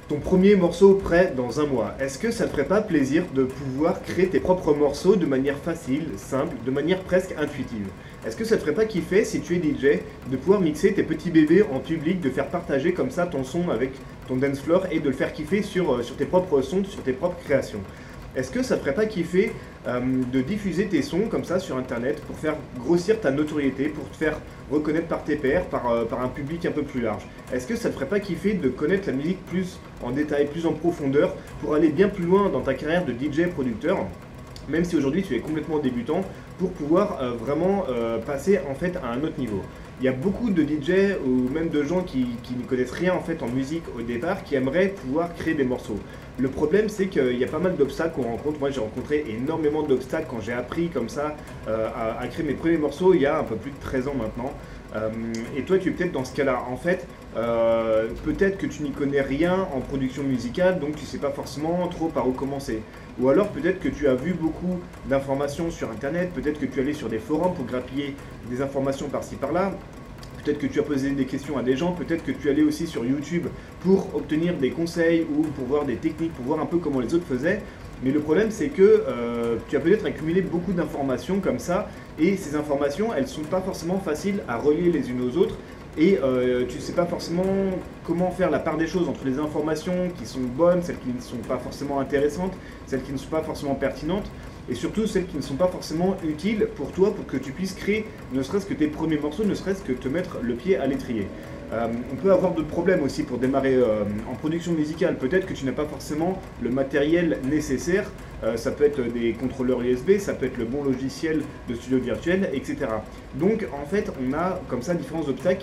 ton premier morceau prêt dans un mois. Est-ce que ça te ferait pas plaisir de pouvoir créer tes propres morceaux de manière facile, simple, de manière presque intuitive? Est-ce que ça te ferait pas kiffer, si tu es DJ, de pouvoir mixer tes petits bébés en public, de faire partager comme ça ton son avec ton dance floor et de le faire kiffer sur tes propres sons, sur tes propres créations? Est-ce que ça te ferait pas kiffer de diffuser tes sons comme ça sur internet pour faire grossir ta notoriété, pour te faire reconnaître par tes pairs, par un public un peu plus large? Est-ce que ça te ferait pas kiffer de connaître la musique plus en détail, plus en profondeur, pour aller bien plus loin dans ta carrière de DJ producteur, même si aujourd'hui tu es complètement débutant, pour pouvoir vraiment passer en fait à un autre niveau? Il y a beaucoup de DJ ou même de gens qui ne connaissent rien en fait en musique au départ, qui aimeraient pouvoir créer des morceaux. Le problème, c'est qu'il y a pas mal d'obstacles qu'on rencontre. Moi, j'ai rencontré énormément d'obstacles quand j'ai appris comme ça à créer mes premiers morceaux il y a un peu plus de 13 ans maintenant. Et toi, tu es peut-être dans ce cas-là. En fait, peut-être que tu n'y connais rien en production musicale, donc tu ne sais pas forcément trop par où commencer. Ou alors peut-être que tu as vu beaucoup d'informations sur Internet, peut-être que tu es allé sur des forums pour grappiller des informations par-ci par-là. Peut-être que tu as posé des questions à des gens, peut-être que tu es allé aussi sur YouTube pour obtenir des conseils ou pour voir des techniques, pour voir un peu comment les autres faisaient. Mais le problème, c'est que tu as peut-être accumulé beaucoup d'informations comme ça, et ces informations, elles ne sont pas forcément faciles à relier les unes aux autres, et tu ne sais pas forcément comment faire la part des choses entre les informations qui sont bonnes, celles qui ne sont pas forcément intéressantes, celles qui ne sont pas forcément pertinentes, et surtout celles qui ne sont pas forcément utiles pour toi, pour que tu puisses créer ne serait-ce que tes premiers morceaux, ne serait-ce que te mettre le pied à l'étrier. On peut avoir d'autres problèmes aussi pour démarrer en production musicale. Peut-être que tu n'as pas forcément le matériel nécessaire. Ça peut être des contrôleurs USB, ça peut être le bon logiciel de studio virtuel, etc. Donc en fait, on a comme ça différents obstacles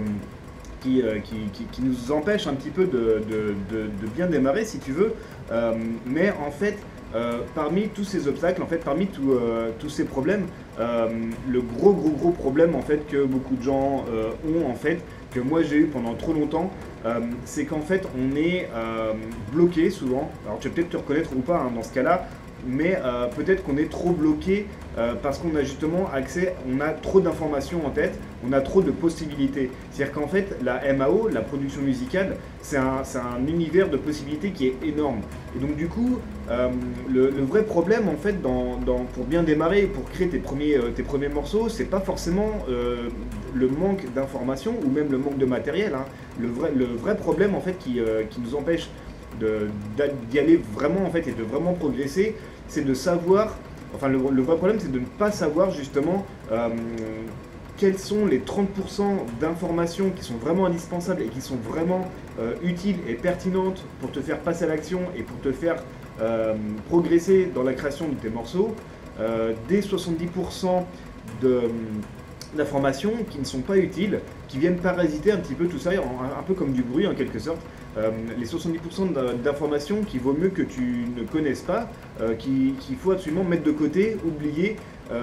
qui nous empêchent un petit peu de bien démarrer, si tu veux. Mais en fait, parmi tous ces obstacles, en fait, parmi tous ces problèmes, le gros problème en fait que beaucoup de gens ont en fait, que moi j'ai eu pendant trop longtemps, c'est qu'en fait on est bloqué souvent. Alors tu vas peut-être te reconnaître ou pas dans ce cas-là, mais peut-être qu'on est trop bloqué parce qu'on a justement accès, on a trop d'informations en tête, on a trop de possibilités. C'est-à-dire qu'en fait, la MAO, la production musicale, c'est un univers de possibilités qui est énorme. Et donc du coup, le vrai problème en fait, pour bien démarrer, pour créer tes premiers morceaux, c'est pas forcément le manque d'informations ou même le manque de matériel. Le vrai problème en fait qui nous empêche d'y aller vraiment en fait et de vraiment progresser, c'est de savoir, enfin le vrai problème c'est de ne pas savoir justement quels sont les 30% d'informations qui sont vraiment indispensables et qui sont vraiment utiles et pertinentes pour te faire passer à l'action et pour te faire progresser dans la création de tes morceaux, des 70% d'informations qui ne sont pas utiles, qui viennent parasiter un petit peu tout ça, un peu comme du bruit en quelque sorte. Les 70% d'informations qu'il vaut mieux que tu ne connaisses pas, qu'il faut absolument mettre de côté, oublier,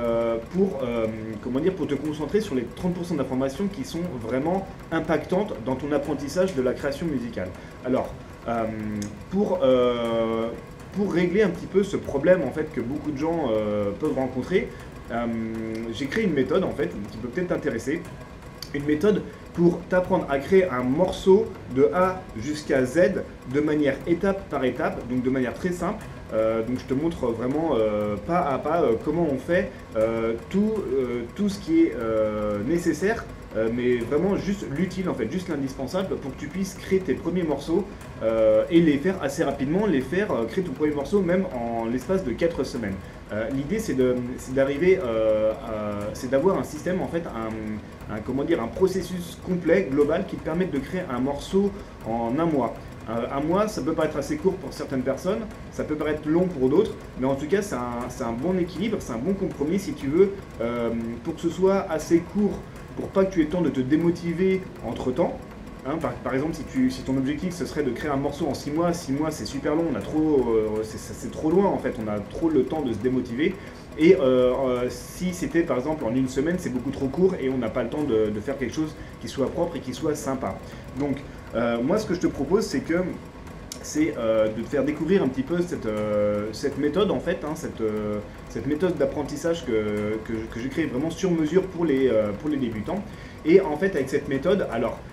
pour te concentrer sur les 30% d'informations qui sont vraiment impactantes dans ton apprentissage de la création musicale. Alors, pour régler un petit peu ce problème en fait que beaucoup de gens peuvent rencontrer, j'ai créé une méthode en fait qui peut peut-être t'intéresser. Une méthode pour t'apprendre à créer un morceau de A jusqu'à Z de manière étape par étape, donc de manière très simple. Donc je te montre vraiment pas à pas comment on fait tout ce qui est nécessaire, mais vraiment juste l'utile en fait, juste l'indispensable pour que tu puisses créer tes premiers morceaux et les faire assez rapidement, créer ton premier morceau même en l'espace de 4 semaines. L'idée c'est d'arriver, c'est d'avoir un système en fait, un processus complet, global, qui te permette de créer un morceau en un mois. Un mois, ça peut paraître assez court pour certaines personnes, ça peut paraître long pour d'autres, mais en tout cas, c'est un bon équilibre, c'est un bon compromis si tu veux, pour que ce soit assez court, pour pas que tu aies le temps de te démotiver entre-temps. Par exemple, si ton objectif ce serait de créer un morceau en 6 mois, 6 mois c'est super long, c'est trop loin en fait, on a trop le temps de se démotiver. Et si c'était par exemple en une semaine, c'est beaucoup trop court et on n'a pas le temps de faire quelque chose qui soit propre et qui soit sympa. Donc moi ce que je te propose c'est de te faire découvrir un petit peu cette méthode en fait, cette méthode d'apprentissage que j'ai créée vraiment sur mesure pour les débutants. Et en fait avec cette méthode, alors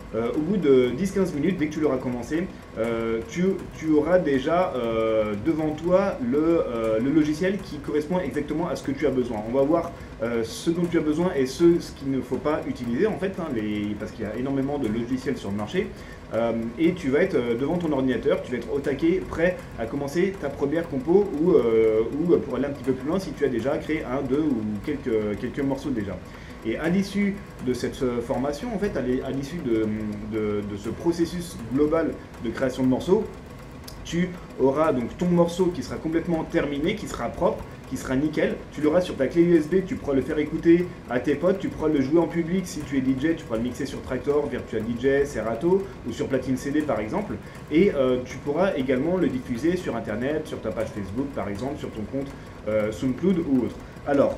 au bout de 10-15 minutes, dès que tu l'auras commencé, tu auras déjà devant toi le logiciel qui correspond exactement à ce que tu as besoin. On va voir ce dont tu as besoin et ce qu'il ne faut pas utiliser en fait, hein, parce qu'il y a énormément de logiciels sur le marché. Et tu vas être devant ton ordinateur, tu vas être au taquet, prêt à commencer ta première compo ou pour aller un petit peu plus loin si tu as déjà créé un, deux ou quelques morceaux déjà. Et à l'issue de cette formation, en fait, à l'issue de ce processus global de création de morceaux, tu auras donc ton morceau qui sera complètement terminé, qui sera propre, qui sera nickel. Tu l'auras sur ta clé USB, tu pourras le faire écouter à tes potes, tu pourras le jouer en public si tu es DJ, tu pourras le mixer sur Traktor, Virtual DJ, Serato ou sur platine CD par exemple. Et tu pourras également le diffuser sur internet, sur ta page Facebook par exemple, sur ton compte SoundCloud ou autre. Alors,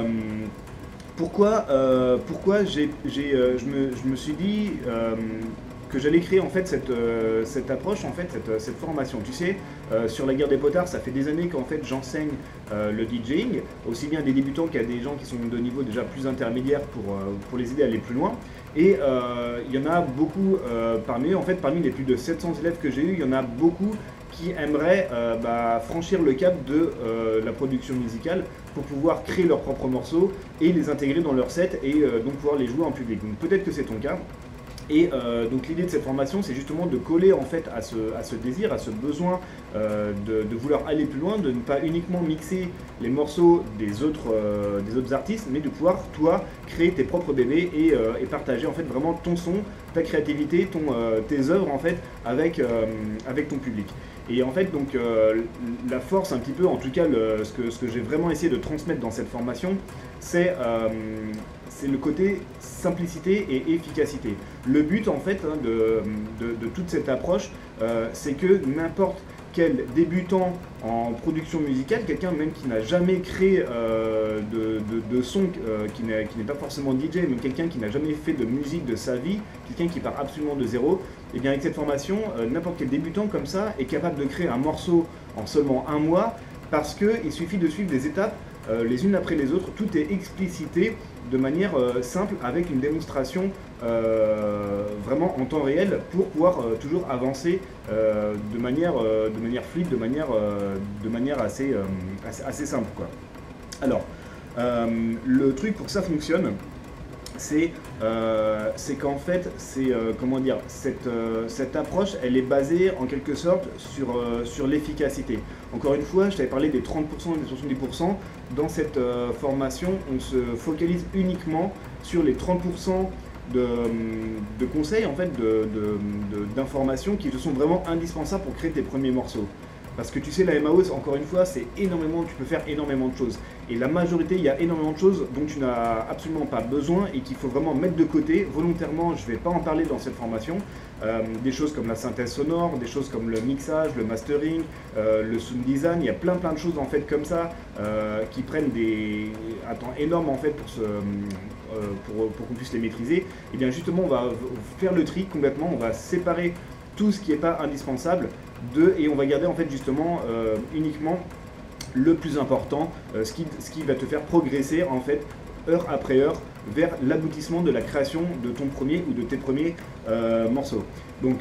pourquoi je me suis dit que j'allais créer en fait cette approche, en fait, cette formation. Tu sais, sur la guerre des potards, ça fait des années qu'en fait j'enseigne le DJing, aussi bien à des débutants qu'à des gens qui sont de niveau déjà plus intermédiaire pour les aider à aller plus loin. Et il y en a beaucoup parmi eux, en fait, parmi les plus de 700 élèves que j'ai eu, il y en a beaucoup qui aimeraient franchir le cap de la production musicale pour pouvoir créer leurs propres morceaux et les intégrer dans leur set et donc pouvoir les jouer en public. Donc peut-être que c'est ton cas. Et donc l'idée de cette formation, c'est justement de coller en fait à ce désir, à ce besoin de vouloir aller plus loin, de ne pas uniquement mixer les morceaux des autres artistes, mais de pouvoir toi créer tes propres bébés et partager en fait vraiment ton son, ta créativité, tes œuvres en fait avec ton public. Et en fait donc la force un petit peu, en tout cas ce que j'ai vraiment essayé de transmettre dans cette formation, c'est le côté simplicité et efficacité. Le but en fait hein, de toute cette approche, c'est que n'importe quel débutant en production musicale, quelqu'un même qui n'a jamais créé de son, qui n'est pas forcément DJ, mais quelqu'un qui n'a jamais fait de musique de sa vie, quelqu'un qui part absolument de zéro, et bien avec cette formation, n'importe quel débutant comme ça est capable de créer un morceau en seulement un mois, parce qu'il suffit de suivre des étapes les unes après les autres, tout est explicité de manière simple avec une démonstration vraiment en temps réel pour pouvoir toujours avancer de manière fluide, de manière assez simple, quoi. Alors, le truc pour que ça fonctionne, c'est qu'en fait, comment dire, cette approche, elle est basée en quelque sorte sur l'efficacité. Encore une fois, je t'avais parlé des 30% et des 70%. Dans cette formation, on se focalise uniquement sur les 30% de conseils, en fait, d'informations qui te sont vraiment indispensables pour créer tes premiers morceaux. Parce que tu sais, la MAO, encore une fois, c'est énormément, tu peux faire énormément de choses. Et la majorité, il y a énormément de choses dont tu n'as absolument pas besoin et qu'il faut vraiment mettre de côté. Volontairement, je ne vais pas en parler dans cette formation. Des choses comme la synthèse sonore, des choses comme le mixage, le mastering, le sound design. Il y a plein de choses en fait comme ça qui prennent un temps énorme en fait pour qu'on puisse les maîtriser. Et bien justement, on va faire le tri complètement, on va séparer tout ce qui n'est pas indispensable et on va garder en fait justement uniquement le plus important, ce qui va te faire progresser en fait heure après heure vers l'aboutissement de la création de ton premier ou de tes premiers morceaux. Donc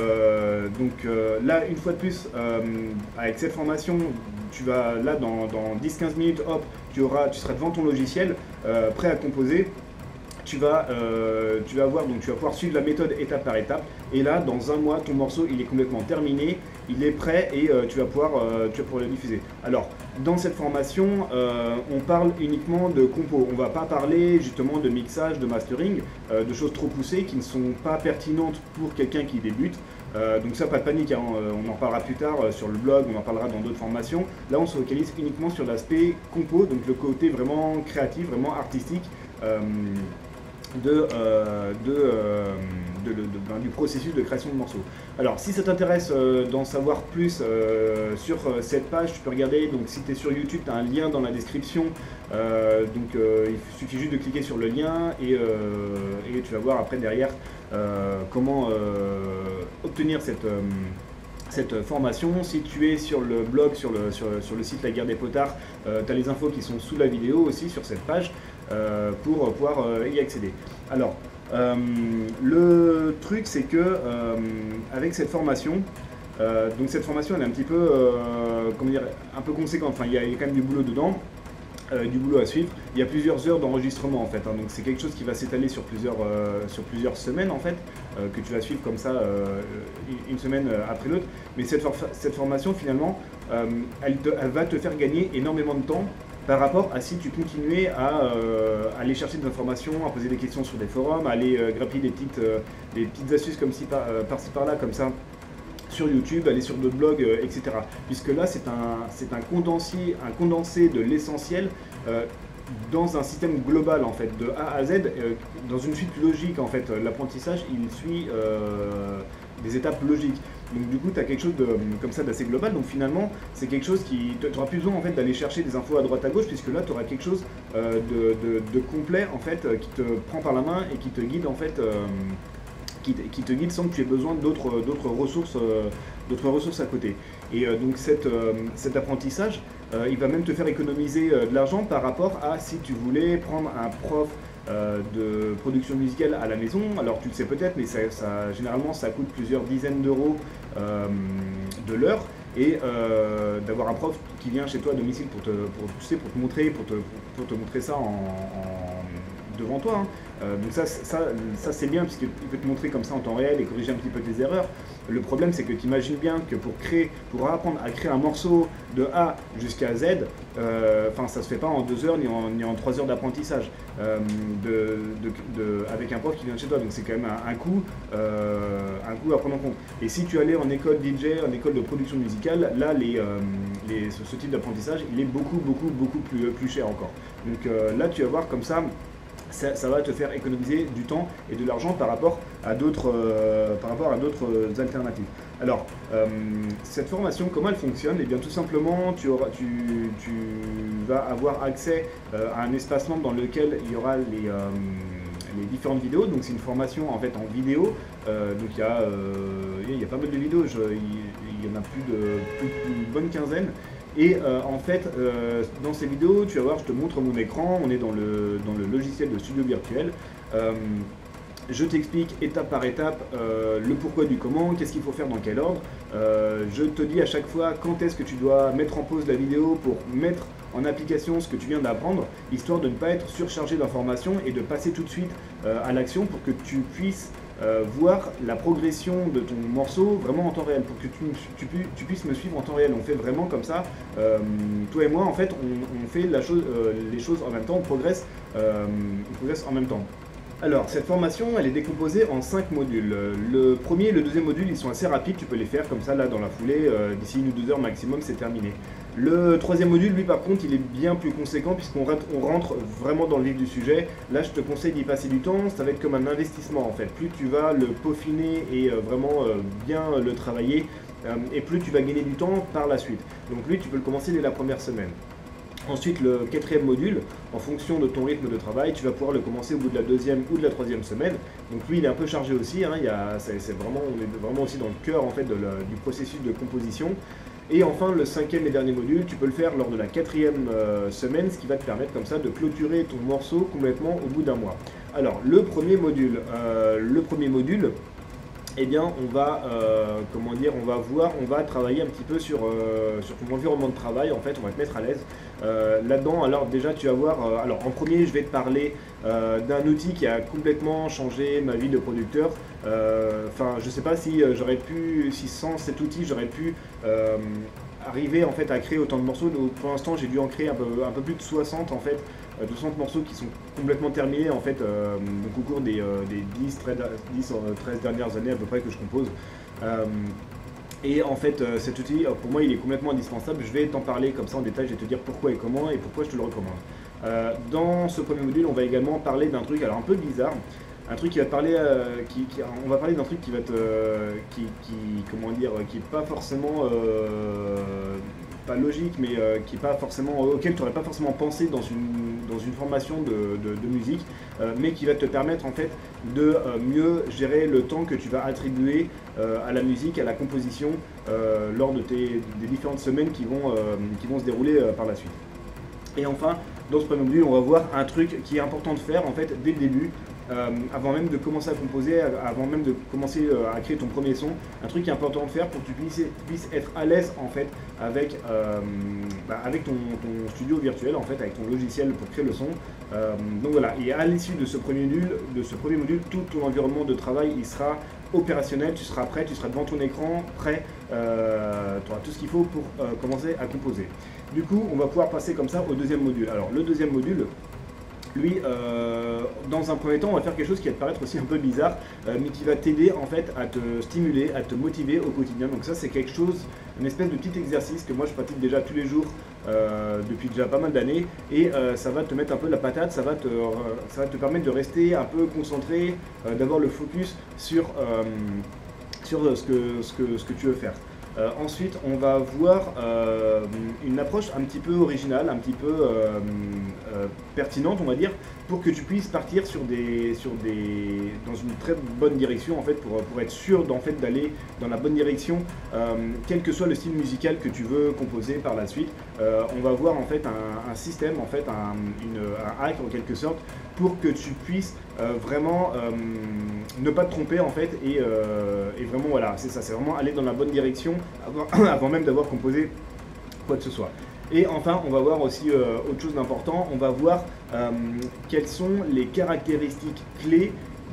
là, une fois de plus, avec cette formation, tu vas là dans 10-15 minutes, hop, tu seras devant ton logiciel, prêt à composer. Tu vas pouvoir suivre la méthode étape par étape. Et là, dans un mois, ton morceau, il est complètement terminé, il est prêt et tu vas pouvoir le diffuser. Alors, dans cette formation, on parle uniquement de compo. On ne va pas parler justement de mixage, de mastering, de choses trop poussées qui ne sont pas pertinentes pour quelqu'un qui débute. Donc ça, pas de panique, hein, on en parlera plus tard sur le blog, on en parlera dans d'autres formations. Là, on se focalise uniquement sur l'aspect compo, donc le côté vraiment créatif, vraiment artistique. Du processus de création de morceaux. Alors si ça t'intéresse d'en savoir plus sur cette page, tu peux regarder, donc si tu es sur YouTube, tu as un lien dans la description, il suffit juste de cliquer sur le lien et tu vas voir après derrière comment obtenir cette formation. Si tu es sur le blog, sur le site La Guerre des Potards, tu as les infos qui sont sous la vidéo aussi sur cette page pour pouvoir y accéder. Alors, Le truc, c'est que avec cette formation, donc cette formation elle est un petit peu, comment dire, un peu conséquente, enfin il y a quand même du boulot dedans, du boulot à suivre. Il y a plusieurs heures d'enregistrement en fait, hein, donc c'est quelque chose qui va s'étaler sur plusieurs semaines en fait, que tu vas suivre comme ça une semaine après l'autre. Mais cette formation finalement, elle va te faire gagner énormément de temps par rapport à si tu continuais à aller chercher des informations, à poser des questions sur des forums, à aller grappiller des petites astuces comme par-ci par-là, comme ça, sur YouTube, aller sur d'autres blogs, etc. Puisque là, c'est un condensé de l'essentiel dans un système global, en fait, de A à Z, dans une suite logique, en fait. L'apprentissage, il suit des étapes logiques. Donc du coup, tu as quelque chose comme ça d'assez global. Donc finalement, c'est quelque chose qui... Tu n'auras plus besoin en fait, d'aller chercher des infos à droite à gauche, puisque là, tu auras quelque chose de complet, en fait, qui te prend par la main et qui te guide, en fait, qui te guide sans que tu aies besoin d'autres ressources à côté. Et donc cet apprentissage, il va même te faire économiser de l'argent par rapport à si tu voulais prendre un prof de production musicale à la maison. Alors tu le sais peut-être, mais généralement ça coûte plusieurs dizaines d'euros de l'heure. Et d'avoir un prof qui vient chez toi à domicile pour te montrer, pour te montrer ça devant toi. Hein. Donc ça c'est bien puisqu'il peut te montrer comme ça en temps réel et corriger un petit peu tes erreurs. Le problème c'est que tu imagines bien que pour apprendre à créer un morceau de A jusqu'à Z, ça se fait pas en 2 heures ni en 3 heures d'apprentissage avec un prof qui vient chez toi. Donc c'est quand même un coût à prendre en compte. Et si tu allais en école DJ, en école de production musicale, là ce type d'apprentissage il est beaucoup plus cher encore. Donc là tu vas voir comme ça va te faire économiser du temps et de l'argent par rapport à d'autres alternatives. Alors, cette formation, comment elle fonctionne? Eh bien, tout simplement, tu vas avoir accès à un espace membre dans lequel il y aura les différentes vidéos. Donc, c'est une formation en fait en vidéo. Donc, il y a pas mal de vidéos. Il y en a plus d'une bonne quinzaine. Et en fait, dans ces vidéos, tu vas voir, je te montre mon écran, on est dans le logiciel de studio virtuel. Je t'explique étape par étape le pourquoi du comment, qu'est-ce qu'il faut faire dans quel ordre. Je te dis à chaque fois quand est-ce que tu dois mettre en pause la vidéo pour mettre en application ce que tu viens d'apprendre, histoire de ne pas être surchargé d'informations et de passer tout de suite à l'action pour que tu puisses voir la progression de ton morceau vraiment en temps réel, pour que tu puisses me suivre en temps réel. On fait vraiment comme ça, toi et moi en fait, on fait les choses en même temps, on progresse en même temps. Alors, cette formation, elle est décomposée en 5 modules. Le premier et le deuxième module, ils sont assez rapides, tu peux les faire comme ça, là, dans la foulée, d'ici 1 ou 2 heures maximum, c'est terminé. Le troisième module, lui, par contre, il est bien plus conséquent, puisqu'on rentre vraiment dans le vif du sujet. Là, je te conseille d'y passer du temps, ça va être comme un investissement, en fait. Plus tu vas le peaufiner et vraiment bien le travailler, et plus tu vas gagner du temps par la suite. Donc lui, tu peux le commencer dès la première semaine. Ensuite, le quatrième module, en fonction de ton rythme de travail, tu vas pouvoir le commencer au bout de la deuxième ou de la troisième semaine. Donc lui, il est un peu chargé aussi, hein, on est vraiment aussi dans le cœur en fait, du processus de composition. Et enfin, le cinquième et dernier module, tu peux le faire lors de la quatrième semaine, ce qui va te permettre comme ça de clôturer ton morceau complètement au bout d'1 mois. Alors, le premier module, eh bien, on va travailler un petit peu sur ton environnement de travail, en fait, on va te mettre à l'aise là-dedans. Alors déjà, tu vas voir, en premier, je vais te parler d'un outil qui a complètement changé ma vie de producteur. Je sais pas si sans cet outil, j'aurais pu arriver en fait à créer autant de morceaux. Donc, pour l'instant, j'ai dû en créer un peu plus de 60 en fait. 60 morceaux qui sont complètement terminés en fait donc au cours des 10-13 dernières années à peu près que je compose. Et en fait cet outil pour moi il est complètement indispensable. Je vais t'en parler comme ça en détail, je vais te dire pourquoi et comment et pourquoi je te le recommande. Dans ce premier module on va également parler d'un truc alors un peu bizarre. Un truc qui va te parler, on va parler d'un truc qui va qui est pas forcément pas logique, mais auquel tu n'aurais pas forcément pensé dans une formation de musique, mais qui va te permettre en fait de mieux gérer le temps que tu vas attribuer à la musique, à la composition, lors des différentes semaines qui vont se dérouler par la suite. Et enfin, dans ce premier module, on va voir un truc qui est important de faire en fait dès le début avant même de commencer à composer, avant même de commencer à créer ton premier son. Un truc qui est important de faire pour que tu puisses être à l'aise en fait avec, avec ton studio virtuel, en fait, avec ton logiciel pour créer le son. Donc voilà, et à l'issue de ce premier module, tout ton environnement de travail il sera opérationnel, tu seras prêt, tu seras devant ton écran, prêt, tu auras tout ce qu'il faut pour commencer à composer. Du coup, on va pouvoir passer comme ça au deuxième module. Alors, le deuxième module, lui, dans un premier temps, on va faire quelque chose qui va te paraître aussi un peu bizarre, mais qui va t'aider en fait à te stimuler, à te motiver au quotidien. Donc ça, c'est quelque chose, une espèce de petit exercice que moi je pratique déjà tous les jours depuis déjà pas mal d'années, et ça va te mettre un peu la patate, ça va te permettre de rester un peu concentré, d'avoir le focus sur ce que tu veux faire. Ensuite, on va voir une approche un petit peu originale, un petit peu pertinente, on va dire, pour que tu puisses partir dans une très bonne direction, en fait, pour être sûr d'aller dans la bonne direction, quel que soit le style musical que tu veux composer par la suite. On va voir en fait un système, en fait, un hack en quelque sorte, pour que tu puisses vraiment ne pas te tromper en fait, et vraiment voilà, c'est ça, c'est vraiment aller dans la bonne direction avant même d'avoir composé quoi que ce soit. Et enfin, on va voir aussi autre chose d'important, on va voir quelles sont les caractéristiques clés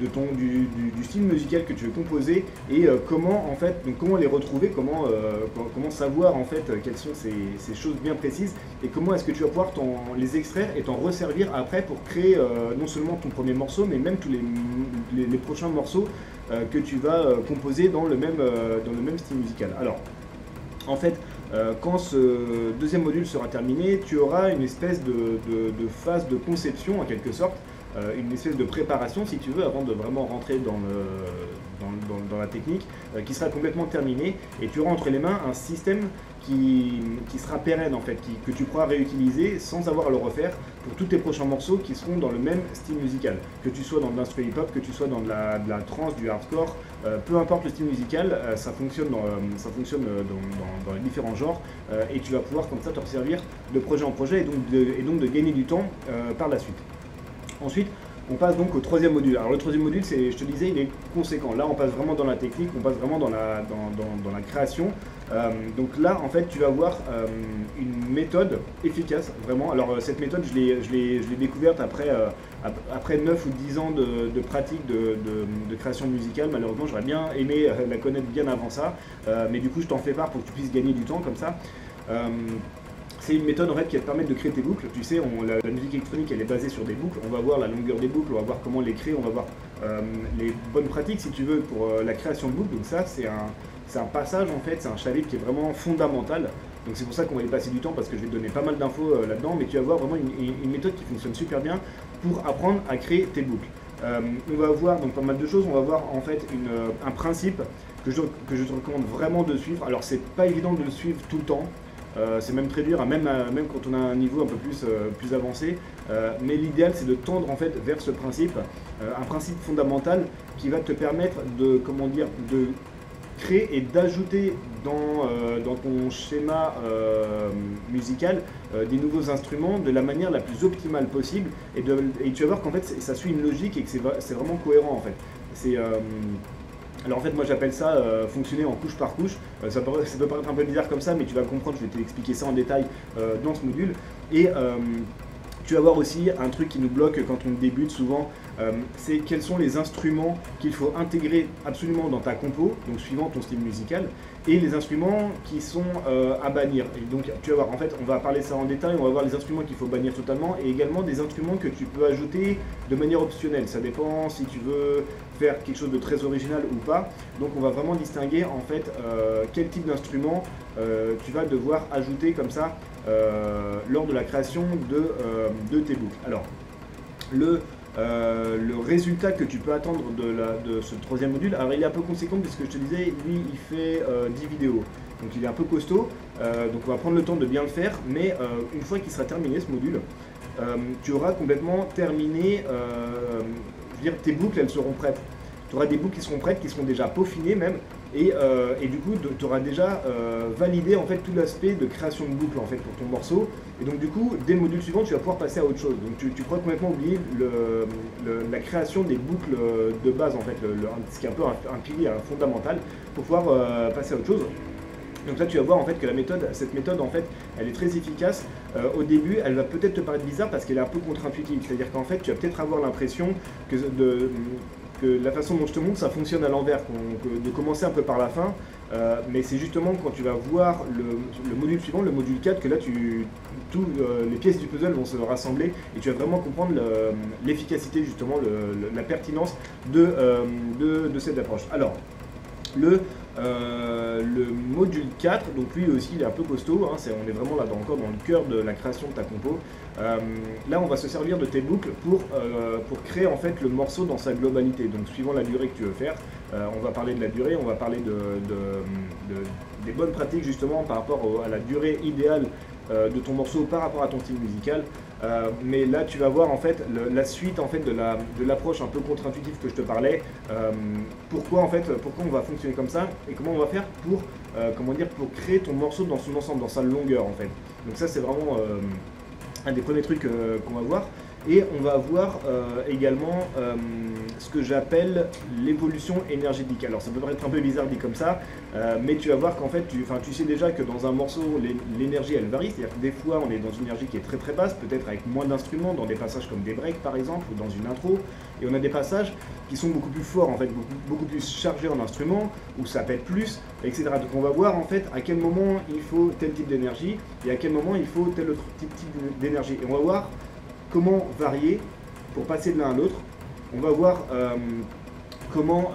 du style musical que tu veux composer, et comment en fait, donc comment les retrouver, comment savoir en fait quelles sont ces choses bien précises, et comment est-ce que tu vas pouvoir les extraire et t'en resservir après pour créer non seulement ton premier morceau, mais même tous les prochains morceaux que tu vas composer dans le même style musical. Alors, en fait, quand ce deuxième module sera terminé, tu auras une espèce de phase de conception en quelque sorte, une espèce de préparation si tu veux, avant de vraiment rentrer dans la technique, qui sera complètement terminée, et tu auras entre les mains un système qui sera pérenne en fait, que tu pourras réutiliser sans avoir à le refaire pour tous tes prochains morceaux qui seront dans le même style musical. Que tu sois dans de l'instru hip-hop, que tu sois dans de la trance, du hardcore, peu importe le style musical, ça fonctionne dans les différents genres, et tu vas pouvoir comme ça te resservir de projet en projet, et donc de gagner du temps par la suite. Ensuite, on passe donc au troisième module. Alors le troisième module, je te disais, il est conséquent. Là, on passe vraiment dans la technique, on passe vraiment dans la création. Donc là, en fait, tu vas voir une méthode efficace, vraiment. Alors cette méthode, je l'ai découverte après 9 ou 10 ans de pratique de création musicale. Malheureusement, j'aurais bien aimé la connaître bien avant ça. Mais du coup, je t'en fais part pour que tu puisses gagner du temps comme ça. C'est une méthode en fait qui va te permettre de créer tes boucles. Tu sais, la musique électronique elle est basée sur des boucles. On va voir la longueur des boucles, on va voir comment les créer, on va voir les bonnes pratiques si tu veux pour la création de boucles. Donc ça c'est un passage en fait, c'est un chapitre qui est vraiment fondamental. Donc c'est pour ça qu'on va y passer du temps parce que je vais te donner pas mal d'infos là-dedans, mais tu vas voir vraiment une méthode qui fonctionne super bien pour apprendre à créer tes boucles. On va voir donc pas mal de choses, on va voir en fait un principe que je te recommande vraiment de suivre. Alors c'est pas évident de le suivre tout le temps. C'est même très dur, hein, même quand on a un niveau un peu plus avancé, mais l'idéal c'est de tendre en fait vers ce principe, un principe fondamental qui va te permettre de créer et d'ajouter dans ton schéma musical des nouveaux instruments de la manière la plus optimale possible, et tu vas voir qu'en fait ça suit une logique et que c'est vraiment cohérent en fait. Alors en fait moi j'appelle ça fonctionner en couche par couche, ça peut paraître un peu bizarre comme ça, mais tu vas comprendre, je vais t'expliquer ça en détail dans ce module. Et tu vas voir aussi un truc qui nous bloque quand on débute souvent, c'est quels sont les instruments qu'il faut intégrer absolument dans ta compo, donc suivant ton style musical, et les instruments qui sont à bannir. Et donc tu vas voir, en fait on va parler ça en détail, on va voir les instruments qu'il faut bannir totalement, et également des instruments que tu peux ajouter de manière optionnelle. Ça dépend si tu veux faire quelque chose de très original ou pas. Donc on va vraiment distinguer en fait quel type d'instrument tu vas devoir ajouter comme ça lors de la création de tes boucles. Alors le résultat que tu peux attendre de ce troisième module, alors il est un peu conséquent puisque je te disais, lui il fait 10 vidéos, donc il est un peu costaud, donc on va prendre le temps de bien le faire, mais une fois qu'il sera terminé ce module, tu auras complètement terminé, je veux dire, tes boucles elles seront prêtes. Tu auras des boucles qui seront prêtes, qui seront déjà peaufinées même, Et du coup, tu auras déjà validé en fait tout l'aspect de création de boucle en fait pour ton morceau. Et donc du coup, dès le module suivant, tu vas pouvoir passer à autre chose. Donc tu pourras complètement oublier la création des boucles de base en fait, ce qui est un peu un pilier fondamental pour pouvoir passer à autre chose. Donc là, tu vas voir en fait que cette méthode en fait, elle est très efficace. Au début, elle va peut-être te paraître bizarre parce qu'elle est un peu contre-intuitive. C'est-à-dire qu'en fait, tu vas peut-être avoir l'impression que la façon dont je te montre, ça fonctionne à l'envers, de commencer un peu par la fin. Mais c'est justement quand tu vas voir le module suivant, le module 4, que là, les pièces du puzzle vont se rassembler et tu vas vraiment comprendre l'efficacité, justement, la pertinence de cette approche. Alors, le module 4, donc lui aussi il est un peu costaud, hein, on est vraiment là encore dans le cœur de la création de ta compo. Là on va se servir de tes boucles pour créer en fait le morceau dans sa globalité, donc suivant la durée que tu veux faire. On va parler de la durée, on va parler des bonnes pratiques justement par rapport à la durée idéale de ton morceau par rapport à ton style musical. Mais là tu vas voir en fait la suite en fait de l'approche un peu contre-intuitive que je te parlais. Pourquoi on va fonctionner comme ça et comment on va faire pour pour créer ton morceau dans son ensemble, dans sa longueur en fait. Donc ça c'est vraiment un des premiers trucs qu'on va voir. Et on va voir également ce que j'appelle l'évolution énergétique. Alors ça peut paraître un peu bizarre dit comme ça, mais tu vas voir qu'en fait, tu sais déjà que dans un morceau, l'énergie elle varie. C'est-à-dire que des fois on est dans une énergie qui est très très basse, peut-être avec moins d'instruments, dans des passages comme des breaks par exemple, ou dans une intro. Et on a des passages qui sont beaucoup plus forts, en fait, beaucoup plus chargés en instruments, où ça pète plus, etc. Donc on va voir en fait à quel moment il faut tel type d'énergie, et à quel moment il faut tel autre type d'énergie. Et on va voir comment varier pour passer de l'un à l'autre. On va voir comment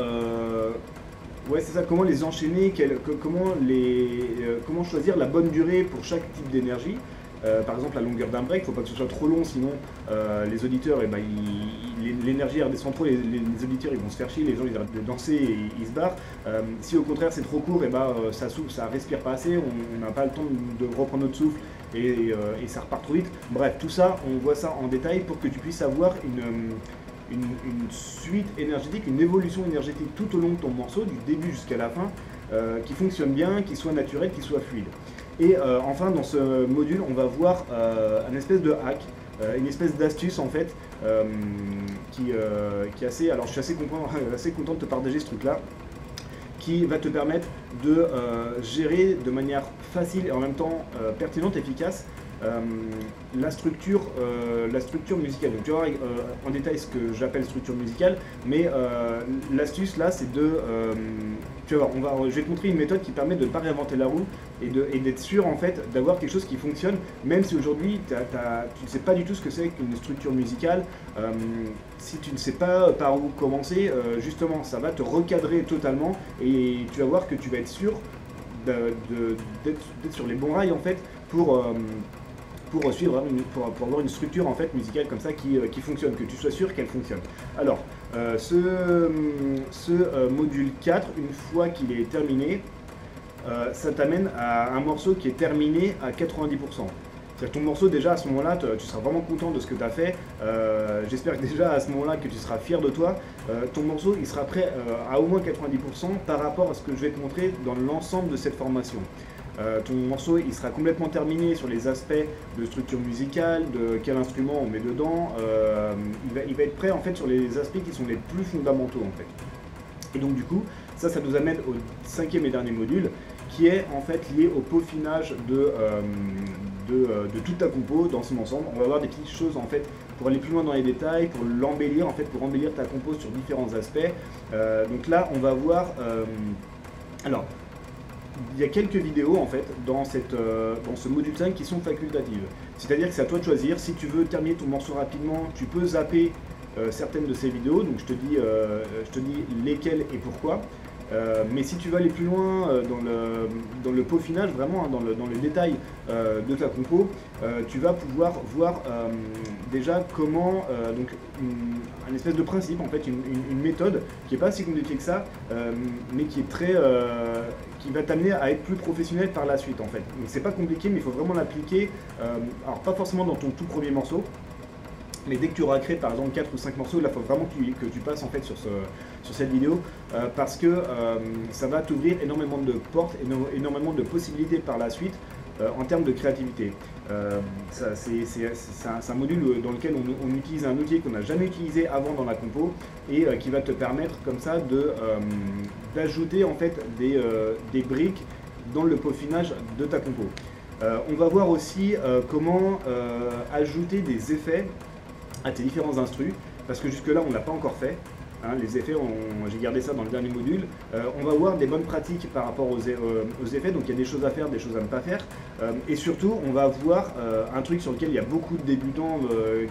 les enchaîner, comment choisir la bonne durée pour chaque type d'énergie. Par exemple, la longueur d'un break, il ne faut pas que ce soit trop long, sinon les auditeurs, l'énergie redescend trop, les auditeurs ils vont se faire chier, les gens ils arrêtent de danser et ils se barrent. Si au contraire c'est trop court, ça respire pas assez, on n'a pas le temps de reprendre notre souffle et ça repart trop vite. Bref, tout ça, on voit ça en détail pour que tu puisses avoir une suite énergétique, une évolution énergétique tout au long de ton morceau, du début jusqu'à la fin, qui fonctionne bien, qui soit naturel, qui soit fluide. Et enfin, dans ce module, on va voir un espèce de hack, une espèce d'astuce en fait, qui est assez... Alors je suis assez content de te partager ce truc-là, qui va te permettre de gérer de manière facile et en même temps pertinente, efficace, la structure musicale. Donc tu vas voir en détail ce que j'appelle structure musicale, mais l'astuce là c'est tu vas voir, je vais te montrer une méthode qui permet de ne pas réinventer la roue et d'être sûr en fait d'avoir quelque chose qui fonctionne, même si aujourd'hui tu ne sais pas du tout ce que c'est qu'une structure musicale. Si tu ne sais pas par où commencer, justement ça va te recadrer totalement et tu vas voir que tu vas être sûr d'être sur les bons rails en fait pour avoir une structure en fait musicale comme ça qui fonctionne, que tu sois sûr qu'elle fonctionne. Alors, ce module 4, une fois qu'il est terminé, ça t'amène à un morceau qui est terminé à 90%. C'est-à-dire ton morceau déjà à ce moment-là, tu seras vraiment content de ce que tu as fait. J'espère que déjà à ce moment-là que tu seras fier de toi. Ton morceau il sera prêt à au moins 90% par rapport à ce que je vais te montrer dans l'ensemble de cette formation. Ton morceau il sera complètement terminé sur les aspects de structure musicale, de quel instrument on met dedans. Il va être prêt en fait sur les aspects qui sont les plus fondamentaux en fait. Et donc du coup, ça nous amène au 5e et dernier module qui est en fait lié au peaufinage de toute ta compo dans son ensemble. On va voir des petites choses en fait pour aller plus loin dans les détails, pour l'embellir en fait, pour embellir ta compo sur différents aspects. Donc là, on va voir. Alors, il y a quelques vidéos en fait dans ce module 5 qui sont facultatives. C'est-à-dire que c'est à toi de choisir. Si tu veux terminer ton morceau rapidement, tu peux zapper certaines de ces vidéos. Donc je te dis lesquelles et pourquoi. Mais si tu veux aller plus loin dans le peaufinage, vraiment hein, dans le détail de ta compo, tu vas pouvoir voir déjà comment, donc un espèce de principe, en fait, une méthode qui n'est pas si compliquée que ça, mais qui est qui va t'amener à être plus professionnel par la suite en fait. Donc c'est pas compliqué, mais il faut vraiment l'appliquer, alors pas forcément dans ton tout premier morceau, Mais dès que tu auras créé par exemple 4 ou 5 morceaux, là il faut vraiment que tu passes en fait sur cette vidéo parce que ça va t'ouvrir énormément de portes, énormément de possibilités par la suite en termes de créativité. C'est un module dans lequel on utilise un outil qu'on n'a jamais utilisé avant dans la compo et qui va te permettre comme ça d'ajouter en fait des briques dans le peaufinage de ta compo. On va voir aussi comment ajouter des effets à tes différents instrus, parce que jusque là on ne l'a pas encore fait. Hein, les effets, j'ai gardé ça dans le dernier module. On va voir des bonnes pratiques par rapport aux effets, donc il y a des choses à faire, des choses à ne pas faire. Et surtout, on va voir un truc sur lequel il y a beaucoup de débutants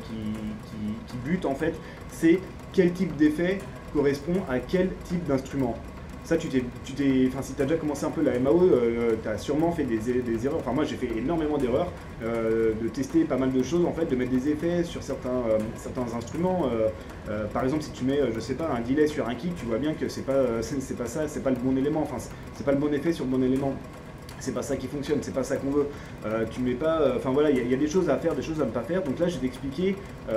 qui butent en fait, c'est quel type d'effet correspond à quel type d'instrument. Ça, si tu as déjà commencé un peu la MAO, tu as sûrement fait des erreurs. Enfin, moi, j'ai fait énormément d'erreurs, de tester pas mal de choses, en fait, de mettre des effets sur certains instruments. Par exemple, si tu mets, je sais pas, un delay sur un kick, tu vois bien que c'est pas ça, c'est pas le bon élément. Enfin, c'est pas le bon effet sur le bon élément. C'est pas ça qui fonctionne, c'est pas ça qu'on veut. Tu mets pas. Enfin voilà, il y a des choses à faire, des choses à ne pas faire. Donc là, je vais t'expliquer.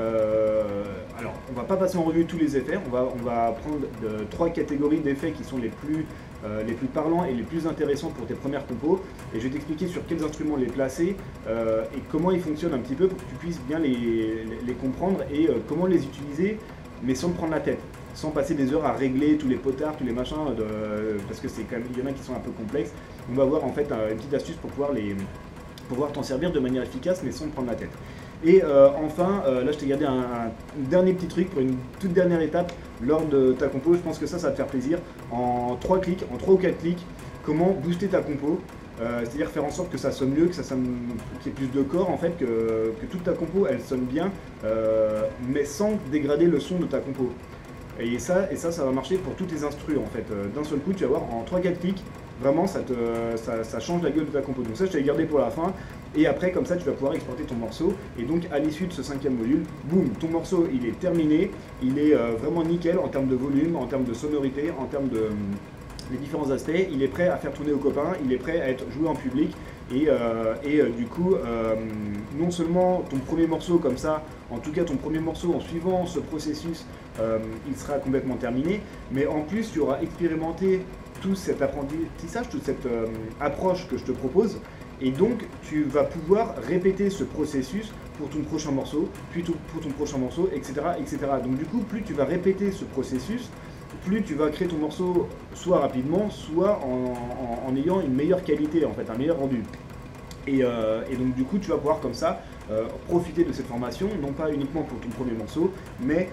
Alors, on va pas passer en revue tous les effets. On va prendre 3 catégories d'effets qui sont les plus parlants et les plus intéressants pour tes premières compos. Et je vais t'expliquer sur quels instruments les placer et comment ils fonctionnent un petit peu pour que tu puisses bien les comprendre et comment les utiliser, mais sans te prendre la tête. Sans passer des heures à régler tous les potards, tous les machins, parce que c'est quand même, il y en a qui sont un peu complexes. On va voir en fait une petite astuce pour pouvoir t'en servir de manière efficace, mais sans te prendre la tête. Et enfin, là je t'ai gardé un dernier petit truc pour une toute dernière étape lors de ta compo. Je pense que ça va te faire plaisir. En 3 clics, en 3 ou 4 clics, comment booster ta compo. C'est-à-dire faire en sorte que ça sonne mieux, qu'il y ait plus de corps en fait, que toute ta compo elle sonne bien, mais sans dégrader le son de ta compo. Et ça va marcher pour tous tes instrus en fait. D'un seul coup, tu vas voir en 3-4 clics, vraiment ça change la gueule de ta compo. Donc ça, je t'ai gardé pour la fin. Et après, comme ça, tu vas pouvoir exporter ton morceau. Et donc, à l'issue de ce 5e module, boum, ton morceau, il est terminé. Il est vraiment nickel en termes de volume, en termes de sonorité, en termes de les différents aspects. Il est prêt à faire tourner aux copains, il est prêt à être joué en public. Et du coup, non seulement ton premier morceau comme ça, en tout cas ton premier morceau en suivant ce processus, il sera complètement terminé, mais en plus tu auras expérimenté tout cet apprentissage, toute cette approche que je te propose, et donc tu vas pouvoir répéter ce processus pour ton prochain morceau, puis pour ton prochain morceau, etc., etc. Donc du coup, plus tu vas répéter ce processus, plus tu vas créer ton morceau soit rapidement, soit en ayant une meilleure qualité, en fait, un meilleur rendu. Et donc du coup, tu vas pouvoir comme ça profiter de cette formation, non pas uniquement pour ton premier morceau, mais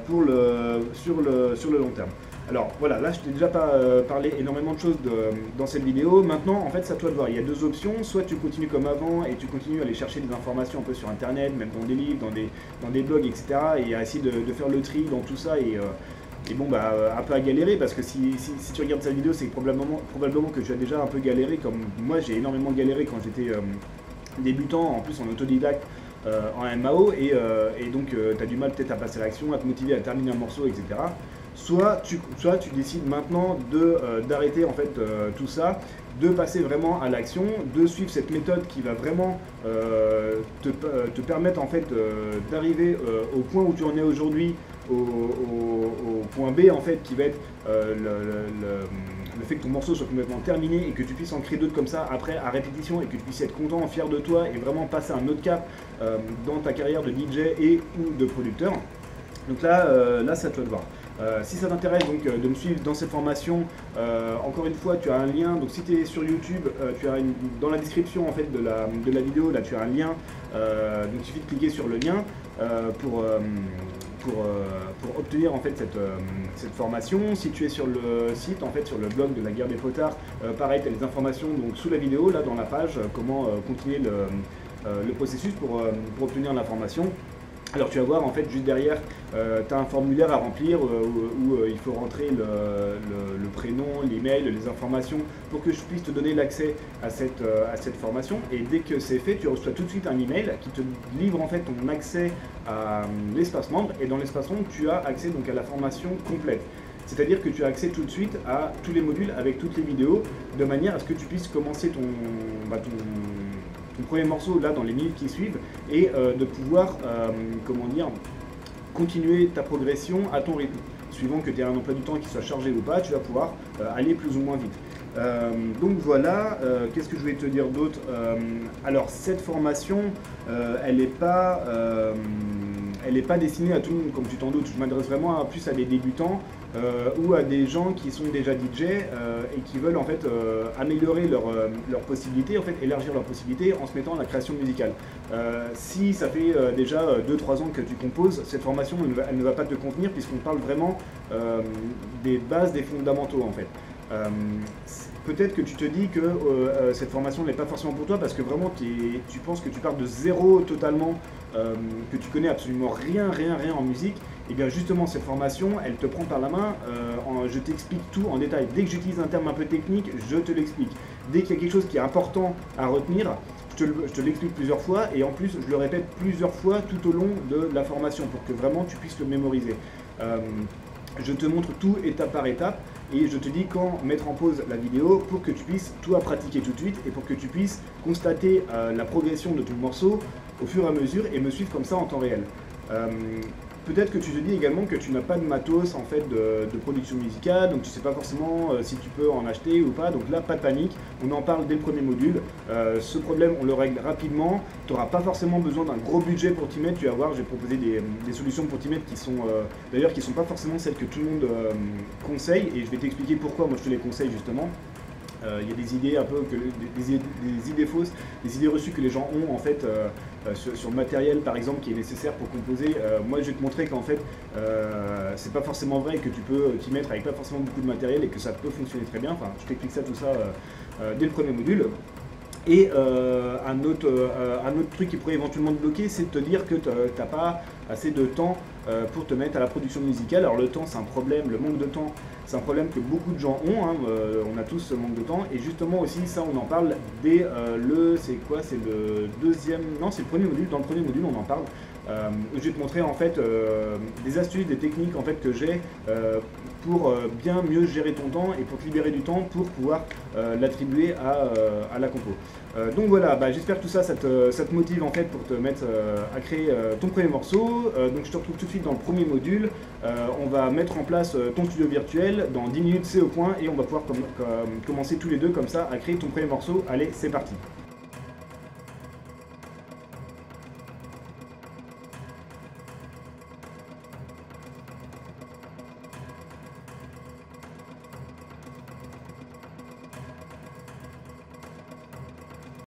sur le long terme. Alors voilà, là je t'ai déjà parlé énormément de choses dans cette vidéo. Maintenant, en fait, c'est à toi de voir. Il y a 2 options. Soit tu continues comme avant et tu continues à aller chercher des informations un peu sur Internet, même dans des livres, dans des blogs, etc. Et à essayer de faire le tri dans tout ça et bon, bah, un peu à galérer, parce que si tu regardes cette vidéo, c'est probablement que tu as déjà un peu galéré, comme moi j'ai énormément galéré quand j'étais débutant, en plus en autodidacte, en MAO, et donc tu as du mal peut-être à passer à l'action, à te motiver à terminer un morceau, etc. Soit tu décides maintenant d'arrêter en fait tout ça, de passer vraiment à l'action, de suivre cette méthode qui va vraiment te permettre en fait d'arriver au point où tu en es aujourd'hui, au point B en fait, qui va être le fait que ton morceau soit complètement terminé et que tu puisses en créer d'autres comme ça après à répétition, et que tu puisses être content, fier de toi et vraiment passer à un autre cap dans ta carrière de DJ et ou de producteur. Donc là c'est à toi de voir. Si ça t'intéresse donc de me suivre dans cette formation, encore une fois tu as un lien, donc si tu es sur YouTube, tu as dans la description en fait de la vidéo, là tu as un lien, donc il suffit de cliquer sur le lien pour obtenir en fait cette formation. Si tu es sur le site, en fait sur le blog de la Guerre des Potards, pareil, tu as les informations donc sous la vidéo, là dans la page, comment continuer le processus pour obtenir l'information. Alors tu vas voir en fait juste derrière, tu as un formulaire à remplir où il faut rentrer le prénom, l'email, les informations pour que je puisse te donner l'accès à cette formation. Et dès que c'est fait, tu reçois tout de suite un email qui te livre en fait ton accès à l'espace membre, et dans l'espace membre tu as accès donc à la formation complète. C'est-à-dire que tu as accès tout de suite à tous les modules avec toutes les vidéos, de manière à ce que tu puisses commencer ton premier morceau là dans les minutes qui suivent et de pouvoir, comment dire, continuer ta progression à ton rythme. Suivant que tu aies un emploi du temps qui soit chargé ou pas, tu vas pouvoir aller plus ou moins vite. Donc voilà, qu'est-ce que je voulais te dire d'autre? Alors cette formation, elle n'est pas destinée à tout le monde, comme tu t'en doutes. Je m'adresse vraiment plus à des débutants ou à des gens qui sont déjà DJ et qui veulent en fait améliorer leurs possibilités, en fait élargir leurs possibilités en se mettant à la création musicale. Si ça fait déjà 2-3 ans que tu composes, cette formation elle ne va pas te convenir puisqu'on parle vraiment des bases, des fondamentaux en fait. Peut-être que tu te dis que cette formation n'est pas forcément pour toi parce que vraiment tu penses que tu pars de zéro totalement, que tu connais absolument rien en musique. Et bien justement cette formation elle te prend par la main, je t'explique tout en détail. Dès que j'utilise un terme un peu technique, je te l'explique. Dès qu'il y a quelque chose qui est important à retenir, je te l'explique plusieurs fois et en plus je le répète plusieurs fois tout au long de la formation pour que vraiment tu puisses le mémoriser. Je te montre tout étape par étape et je te dis quand mettre en pause la vidéo pour que tu puisses tout pratiquer tout de suite et pour que tu puisses constater la progression de ton morceau au fur et à mesure et me suivre comme ça en temps réel. Peut-être que tu te dis également que tu n'as pas de matos en fait de production musicale, donc tu ne sais pas forcément si tu peux en acheter ou pas, donc là pas de panique, on en parle dès le premier module. Ce problème on le règle rapidement, tu n'auras pas forcément besoin d'un gros budget pour t'y mettre, tu vas voir, j'ai proposé des solutions pour t'y mettre qui sont d'ailleurs qui ne sont pas forcément celles que tout le monde conseille et je vais t'expliquer pourquoi moi je te les conseille justement. Il y a des idées un peu, des idées fausses, des idées reçues que les gens ont en fait sur le matériel par exemple qui est nécessaire pour composer. Moi je vais te montrer qu'en fait c'est pas forcément vrai que tu peux t'y mettre avec pas forcément beaucoup de matériel et que ça peut fonctionner très bien. Enfin je t'explique ça tout ça dès le premier module. Et un autre truc qui pourrait éventuellement te bloquer, c'est de te dire que tu n'as pas assez de temps pour te mettre à la production musicale. Alors le temps c'est un problème, le manque de temps c'est un problème que beaucoup de gens ont, hein. On a tous ce manque de temps et justement aussi ça on en parle dès c'est le deuxième, non c'est le premier module, dans le premier module on en parle. Je vais te montrer en fait des astuces, des techniques en fait que j'ai pour bien mieux gérer ton temps et pour te libérer du temps pour pouvoir l'attribuer à la compo. Donc voilà, j'espère que tout ça, ça te motive en fait pour te mettre à créer ton premier morceau. Donc je te retrouve tout de suite dans le premier module. On va mettre en place ton studio virtuel. Dans 10 minutes c'est au point et on va pouvoir commencer tous les deux comme ça à créer ton premier morceau. Allez, c'est parti!